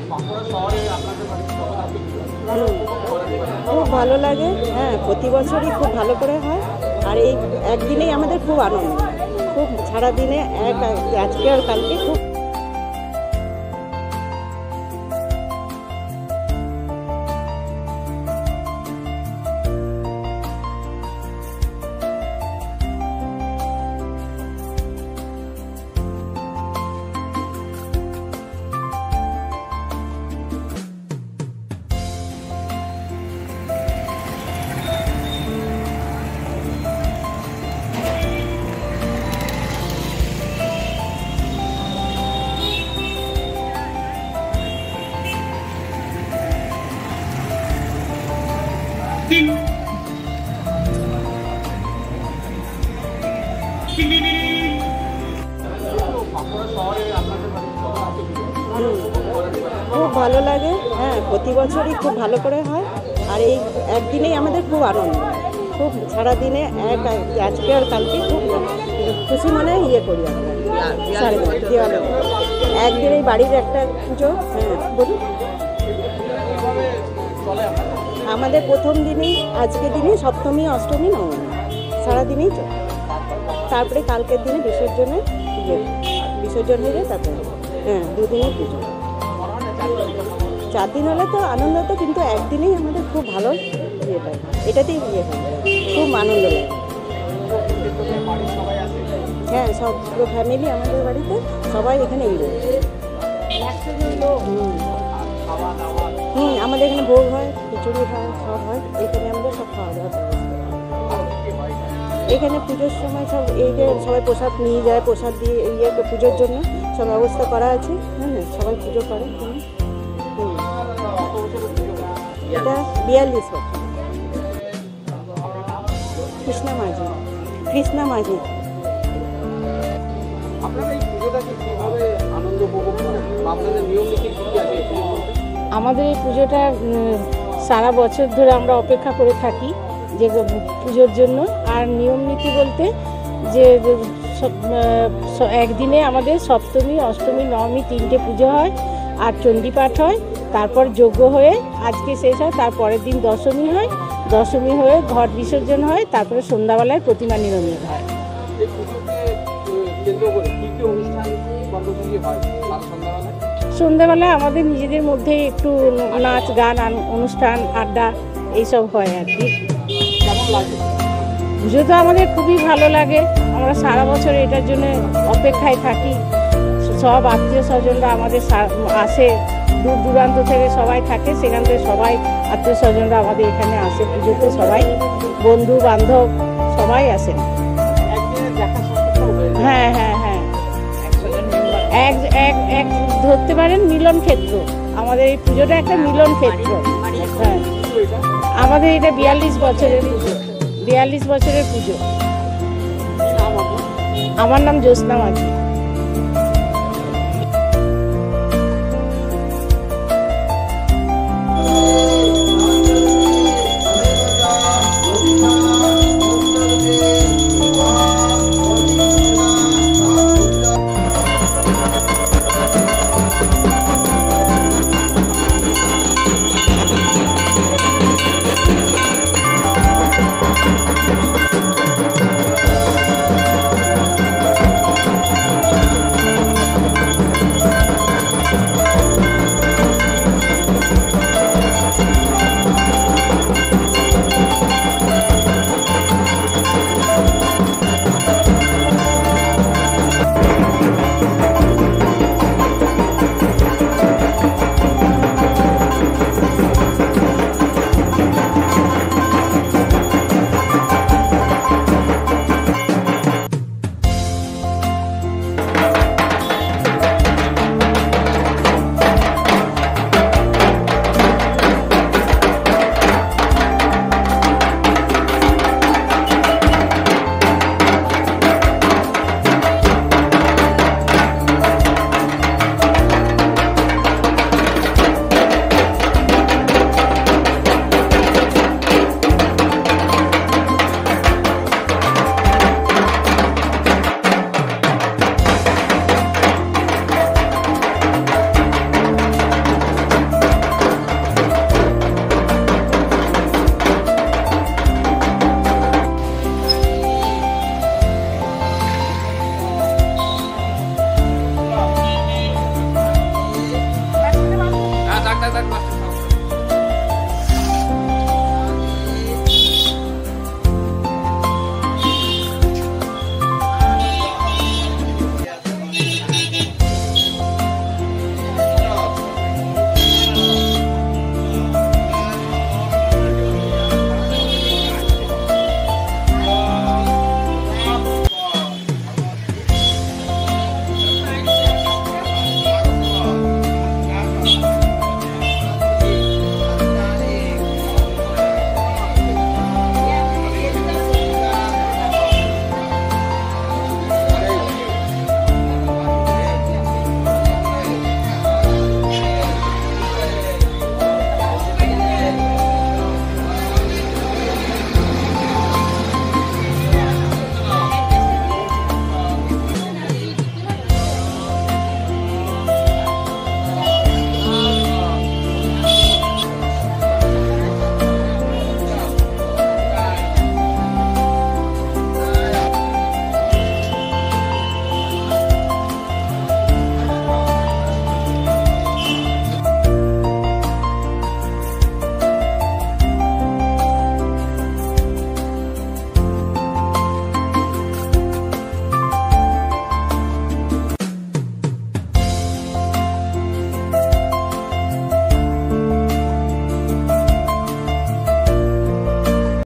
খুব ভালো লাগে। হ্যাঁ, প্রতি বছরই খুব ভালো করে হয়। আর এই একদিনেই আমাদের খুব আনন্দ, খুব সারাদিনে আজকে আর কালকে খুব খুব ভালো লাগে। হ্যাঁ, প্রতি বছরই খুব ভালো করে হয়। আর এই একদিনেই আমাদের খুব আনন্দ, খুব সারাদিনে আজকে আর কালকে খুব খুশি মনে করি আমরা। দেওয়ালে একদিনেই বাড়ির একটা পুজো। হ্যাঁ, বলুন। আমাদের প্রথম দিনই আজকের দিনই সপ্তমী, অষ্টমী, নবমী সারাদিনই চলে। তারপরে কালকের দিনে বিসর্জন হয়ে যায়। তারপরে হ্যাঁ, দুদিনই পুজো। 4 দিন হলে তো আনন্দ হতো, কিন্তু একদিনেই আমাদের খুব ভালো এটাতেই খুব আনন্দ লাগে। হ্যাঁ, সব পুরো ফ্যামিলি আমাদের বাড়িতে সবাই এখানে আমাদের এখানে ভোগ হয়, খিচুড়ি হয়, সব হয়। এখানে আমাদের সব খাওয়া দাওয়া করে। এখানে পুজোর সময় সব সবাই প্রসাদ নিয়ে যায়, প্রসাদ দিয়ে পুজোর জন্য সব ব্যবস্থা করা আছে। হ্যাঁ, সবাই পুজো করে। এটা 42 বছর। কৃষ্ণা মাঝি। আমাদের এই পুজোটা সারা বছর ধরে আমরা অপেক্ষা করে থাকি যে পুজোর জন্য। আর নিয়ম নীতি বলতে যে একদিনে আমাদের সপ্তমী, অষ্টমী, নবমী 3টে পুজো হয়। আর চণ্ডীপাঠ হয়, তারপর যজ্ঞ হয়ে আজকে শেষ হয়। তারপরের দিন দশমী হয়, দশমী হয়ে ঘট বিসর্জন হয়। তারপরে সন্ধ্যাবেলায় প্রতিমা নিরঞ্জন হয়। সন্ধ্যাবেলায় আমাদের নিজেদের মধ্যে একটু নাচ গান, অনুষ্ঠান, আড্ডা এইসব হয় আর কি। পুজো তো আমাদের খুবই ভালো লাগে। আমরা সারা বছর এটার জন্য অপেক্ষায় থাকি। সব আত্মীয় স্বজনরা আমাদের আসে, দূর দূরান্ত থেকে সবাই থাকে, সেখান থেকে সবাই আত্মীয় স্বজনরা আমাদের এখানে আসে পুজোতে। সবাই বন্ধু বান্ধব সবাই আসেন। হ্যাঁ, এক ধরতে পারেন মিলন ক্ষেত্র। আমাদের এই পুজোটা একটা মিলন ক্ষেত্র। হ্যাঁ, আমাদের এটা 42 বছরের পুজো। 42 বছরের পুজো। আমার নাম জ্যোৎস্না মাঝি।